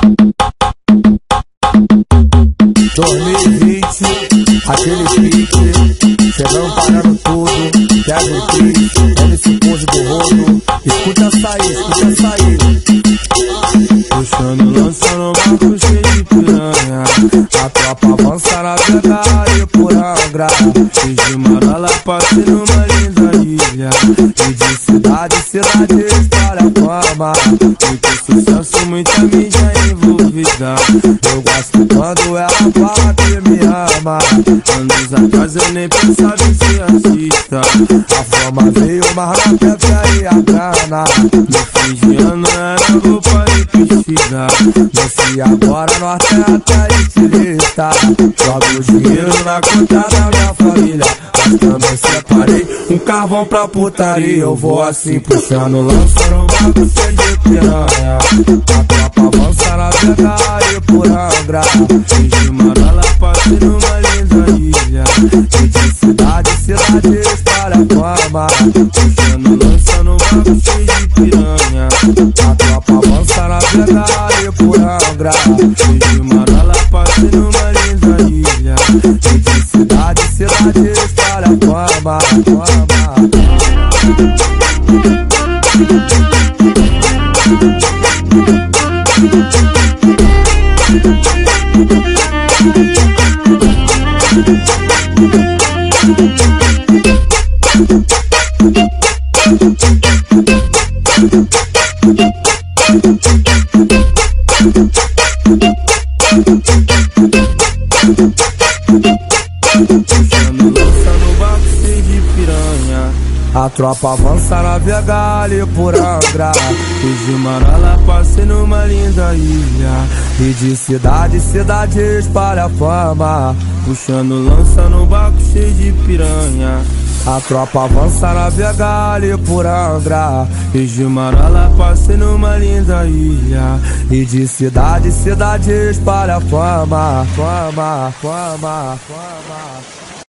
2020, aquele pique, chegando parando tudo, Kevin Kiss, MC Pose do Rodo, escuta essa aí. Puxando, lançando barco cheio de piranha. A tropa avança na pegada e por Angra. E de Marola passei numa linda ilha. E de cidade espalha fama. Muito sucesso, muita mídia envolvida. Eu gosto quando ela fala que me ama. Anos atrás eu nem pensava em ser artista. A fama veio, mas na pepe e a grana. No fim de ano era roupa e piscina. Nesse agora nós tem até estilista. Jogo dinheiro na conta da minha família, mas também separei um carvão pra putaria. Eu vou assim puxando, lançando um barco cheio de piranha. A tropa avança na pegada e por Angra. E de Marola passei numa linda ilha. E de cidade espalha fama. Puxando, lançando barco cheio de piranha. A tropa avança na pegada e por Angra. E de Marola passei numa linda ilha. E de cidade espalha fama. Puxando, lançando barco cheio de piranha. A tropa avança na Vega e por Angra. E de Marola passei numa linda ilha. E de cidade espalha fama. Puxando, lançando barco cheio de piranha. A tropa avança na Vega e por Angra. E de Marola passei numa linda ilha. E de cidade espalha fama.